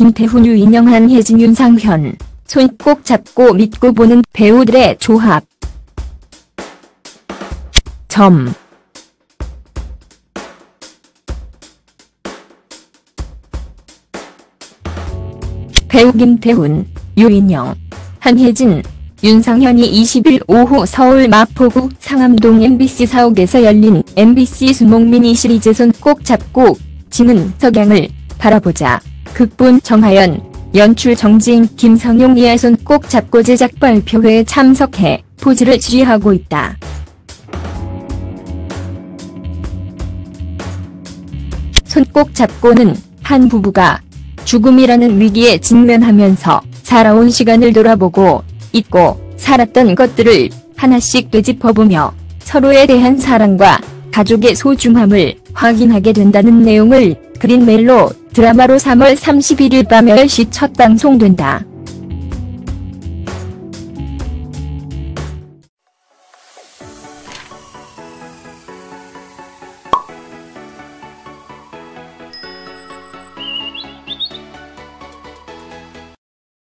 김태훈, 유인영, 한혜진, 윤상현. 손 꼭 잡고 믿고 보는 배우들의 조합. 배우 김태훈, 유인영, 한혜진, 윤상현이 20일 오후 서울 마포구 상암동 MBC 사옥에서 열린 MBC 수목 미니 시리즈 손 꼭 잡고 지는 석양을 바라보자. 극본 정하연, 연출 정지인, 김성용이의 손 꼭 잡고 제작 발표회에 참석해 포즈를 취하고 있다. 손 꼭 잡고는 한 부부가 죽음이라는 위기에 직면하면서 살아온 시간을 돌아보고 잊고 살았던 것들을 하나씩 되짚어보며 서로에 대한 사랑과 가족의 소중함을 확인하게 된다는 내용을 그린 멜로 드라마로 3월 31일 밤 10시 첫 방송된다.